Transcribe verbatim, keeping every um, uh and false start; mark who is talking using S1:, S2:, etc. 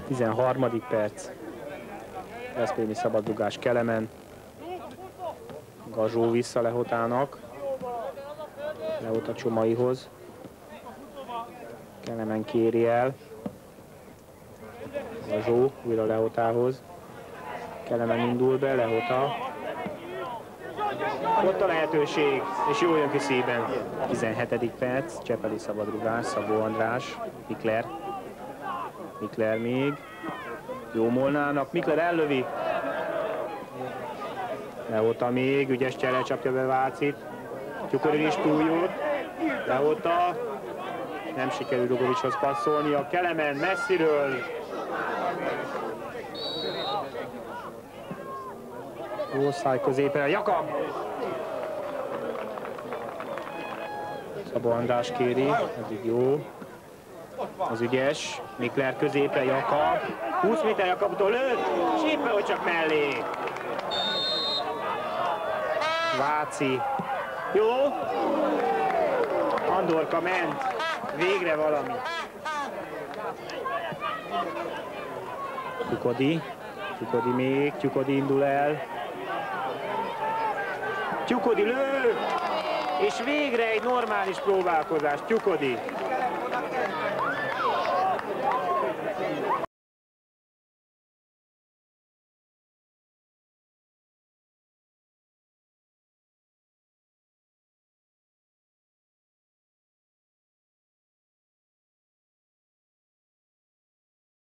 S1: tizenharmadik perc. Veszprémi szabadrugás Kelemen. Gazsó vissza Lehotának. Lehota Csomaihoz. Kelemen kéri el. Gazsó újra Lehotához. Kelemen indul be, Lehota. Ott a lehetőség, és jól jön ki szíven. tizenhetedik perc, Csepeli szabadrugás, Szabó András, Mikler. Mikler még. Jó Molnának, Mikler ellövi. Lehota még, ügyes csere csapja be Vácit. Tyukorin is túljut. Lehota. Nem sikerül Rugovicshoz passzolni. A Kelemen messziről. Jó száj középen, Jakab! Szabó András kéri, eddig jó. Az ügyes, Mikler középen, Jakab. húsz méter Jakabtól lőtt, és éppen hogy csak mellé. Váci. Jó. Andorka ment. Végre valami. Tyukodi. Tyukodi még, Tyukodi indul el. Tyukodi lő! És végre egy normális próbálkozás, Tyukodi.